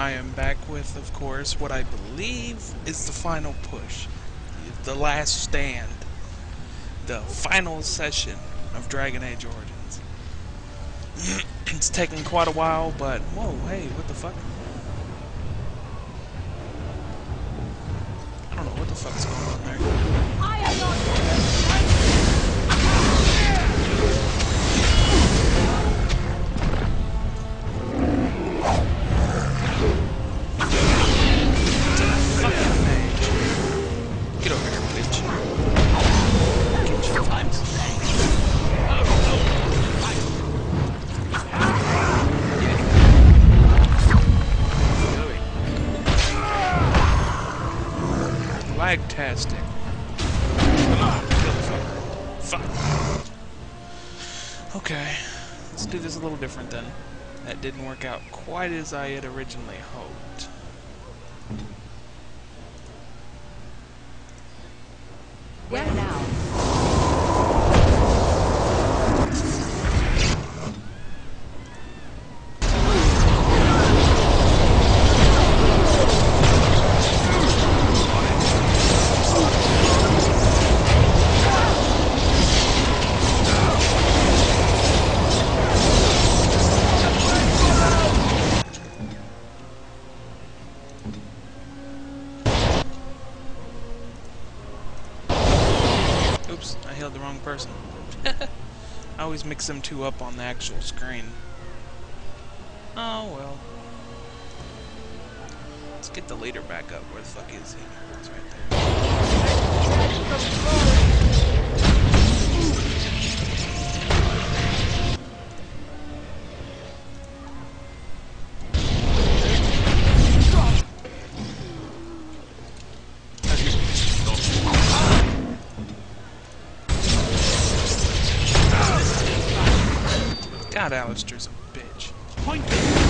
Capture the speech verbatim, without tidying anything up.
I am back with, of course, what I believe is the final push. The last stand. The final session of Dragon Age Origins. It's taken quite a while, but... Whoa, hey, what the fuck? I don't know what the fuck's going on there. I am not... Get over here, bitch. Get your time to play. Flagtastic. Fuck. Okay, let's do this a little different then. That didn't work out quite as I had originally hoped. Where now? Oops, I healed the wrong person. I always mix them two up on the actual screen. Oh well. Let's get the leader back up. Where the fuck is he? He's right God, Alistair's a bitch. Point.